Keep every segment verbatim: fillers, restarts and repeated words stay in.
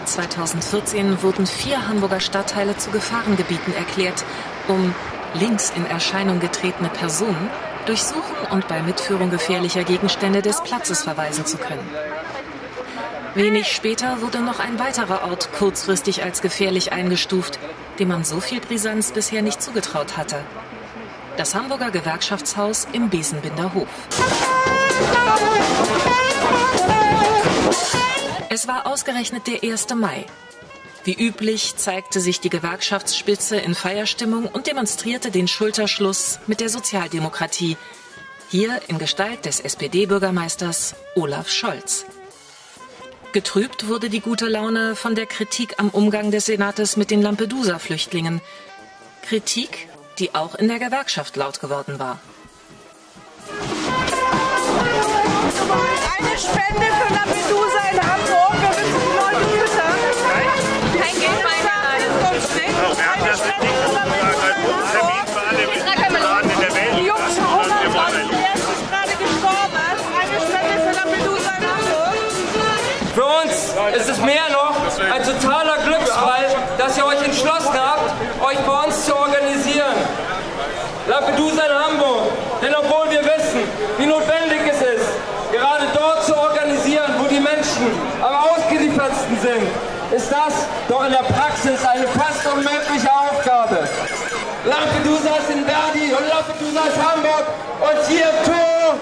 zweitausendvierzehn wurden vier Hamburger Stadtteile zu Gefahrengebieten erklärt, um links in Erscheinung getretene Personen durchsuchen und bei Mitführung gefährlicher Gegenstände des Platzes verweisen zu können. Wenig später wurde noch ein weiterer Ort kurzfristig als gefährlich eingestuft, dem man so viel Brisanz bisher nicht zugetraut hatte. Das Hamburger Gewerkschaftshaus im Besenbinder Hof. Es war ausgerechnet der erste Mai. Wie üblich zeigte sich die Gewerkschaftsspitze in Feierstimmung und demonstrierte den Schulterschluss mit der Sozialdemokratie, hier in Gestalt des S P D-Bürgermeisters Olaf Scholz. Getrübt wurde die gute Laune von der Kritik am Umgang des Senates mit den Lampedusa-Flüchtlingen. Kritik, die auch in der Gewerkschaft laut geworden war. Eine Spende für Lampedusa in Hamburg. Wir müssen die Leute füttern. Kein Geld mehr. Eine Spende für Lampedusa in Hamburg. Die Jungs verhungern fast. Der ist gerade gestorben. Eine Spende für Lampedusa in Hamburg. Für uns ist es mehr noch ein totaler Glücksfall, dass ihr euch entschlossen habt, euch bei uns zu organisieren. Lampedusa in Hamburg. Denn obwohl wir wissen, wie notwendig es ist, gerade dort zu organisieren, wo die Menschen am ausgeliefertsten sind, ist das doch in der Praxis eine fast unmögliche Aufgabe. Lampedusa ist in Verdi und Lampedusa ist Hamburg und hier to...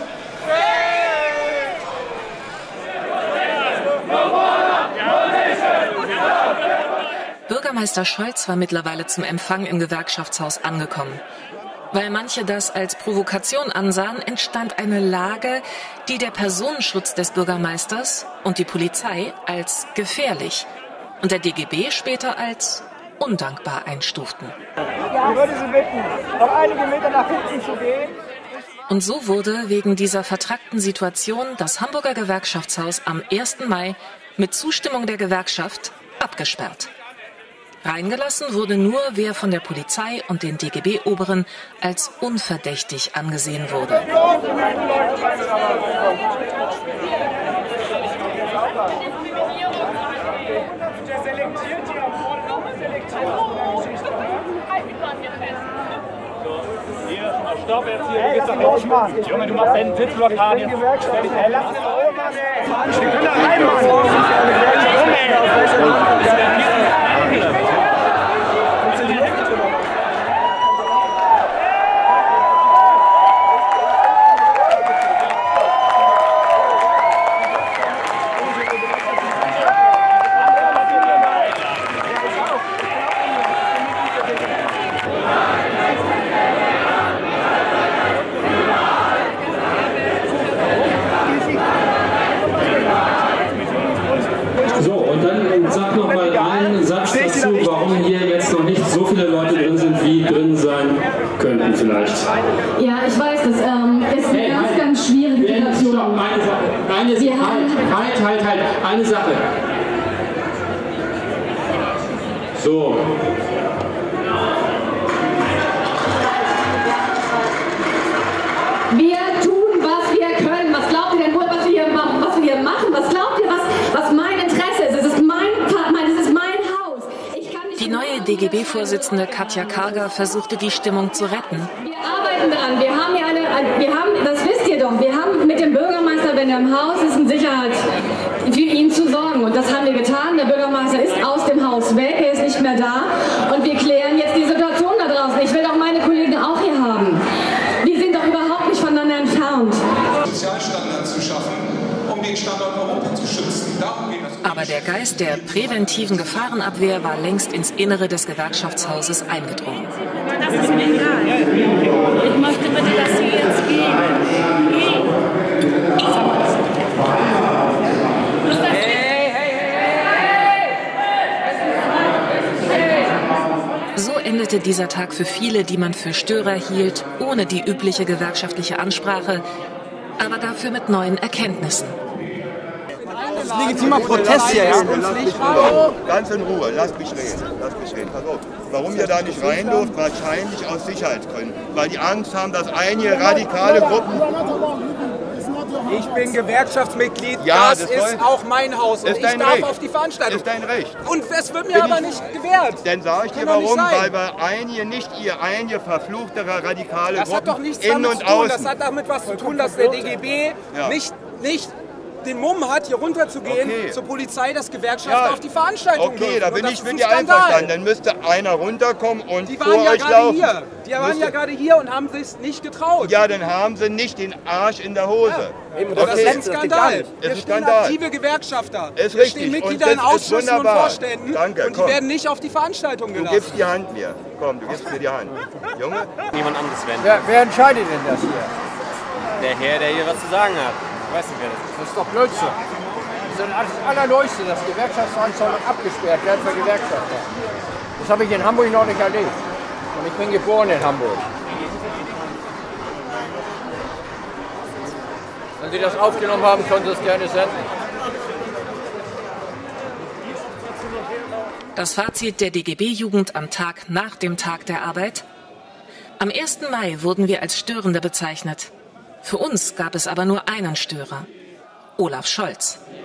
Bürgermeister Scholz war mittlerweile zum Empfang im Gewerkschaftshaus angekommen. Weil manche das als Provokation ansahen, entstand eine Lage, die der Personenschutz des Bürgermeisters und die Polizei als gefährlich und der D G B später als undankbar einstuften. Ich würde Sie bitten, noch einige Meter nach hinten zu gehen. Und so wurde wegen dieser vertrackten Situation das Hamburger Gewerkschaftshaus am ersten Mai mit Zustimmung der Gewerkschaft abgesperrt. Reingelassen wurde nur, wer von der Polizei und den D G B-Oberen als unverdächtig angesehen wurde. Stopp jetzt hier, du gehst doch los, Mann. Junge, du machst deinen Sitzblockade. Ich bin Gewerkschaft. Hey, lass mich doch Mann, ey. Wir können da rein, Mann. So, und dann sag noch mal einen Satz dazu, warum hier jetzt noch nicht so viele Leute drin sind, wie drin sein könnten vielleicht. Ja, ich weiß, das ähm, ist eine hey, ganz, halt, ganz schwierige Situation. Stopp, eine Sache. Eine Sache. Halt, halt, halt, halt. Eine Sache. So. Wir tun, was wir können. Was glaubt ihr denn wohl, was wir hier machen? Was wir hier machen? Was glaubt ihr, was, was mein Interesse ist? Es ist mein, mein, es ist mein Haus. Ich kann nicht die neue D G B-Vorsitzende Katja Karger versuchte, die Stimmung zu retten. Wir arbeiten daran. Wir haben hier eine, wir haben, das wisst ihr doch, wir haben mit dem Bürgermeister, wenn er im Haus ist, in Sicherheit für ihn zu sorgen. Und das haben wir getan. Der Bürgermeister ist aus dem Haus weg, er ist nicht mehr da. Und wir klären jetzt die Situation da draußen. Ich will doch meine Kollegen auch hier haben. Wir sind doch überhaupt nicht voneinander entfernt. Sozialstandards zu schaffen, um den Standort Europa zu schützen. Darum geht es. Aber der Geist der präventiven Gefahrenabwehr war längst ins Innere des Gewerkschaftshauses eingedrungen. Das ist mir egal. Ich möchte bitte, dass Sie jetzt gehen. Gehen. So endete dieser Tag für viele, die man für Störer hielt, ohne die übliche gewerkschaftliche Ansprache, aber dafür mit neuen Erkenntnissen. Das ist legitimer Protest hier. Lass mich ganz in Ruhe, lass mich reden. Lass mich reden. Pass auf. Warum ihr da nicht rein dürft? Wahrscheinlich aus Sicherheitsgründen. Weil die Angst haben, dass einige radikale Gruppen... Ich bin Gewerkschaftsmitglied, Ja, das, das ist soll- auch mein Haus und ist ich dein darf Recht. auf die Veranstaltung. Ist dein Recht. Und es wird mir Bin aber ich- nicht gewährt. Dann sage ich Kann dir doch nicht warum, sein. weil wir einige, nicht ihr einige verfluchte radikale Das hat Gruppen doch nichts innen damit und zu tun. außen. Das hat damit was zu tun, dass der D G B Ja. nicht, nicht den Mumm hat, hier runterzugehen Okay. zur Polizei, dass Gewerkschaften Ja. auf die Veranstaltung Okay, dürfen. da Und bin das ich ist mit ein dir Skandal. einverstanden. Dann müsste einer runterkommen und Die vor waren ja euch gerade laufen. hier. Die waren Müsste- ja gerade hier und haben sich nicht getraut. Ja, dann haben sie nicht den Arsch in der Hose. Ja. Und das ist ein Skandal. Ist Hier ein stehen Skandal. aktive Gewerkschafter. Ist Hier richtig. stehen Mitglieder Und in das ist Ausschüssen und wunderbar. Vorständen. Danke, und die komm. werden nicht auf die Veranstaltung Du gelassen. gibst die Hand mir. Komm, du gibst mir die Hand. Junge? Niemand anderes wenden. Wer, wer entscheidet denn das hier? Der Herr, der hier was zu sagen hat. Ich weiß nicht, wer das ist. Das ist doch Blödsinn. Das ist das Allerneueste, dass Gewerkschaftsveranstaltungen abgesperrt werden für Gewerkschafter. Das habe ich in Hamburg noch nicht erlebt. Und ich bin geboren in Hamburg. Wenn Sie das aufgenommen haben, können Sie es gerne senden. Das Fazit der D G B-Jugend am Tag nach dem Tag der Arbeit? Am ersten Mai wurden wir als Störende bezeichnet. Für uns gab es aber nur einen Störer: Olaf Scholz.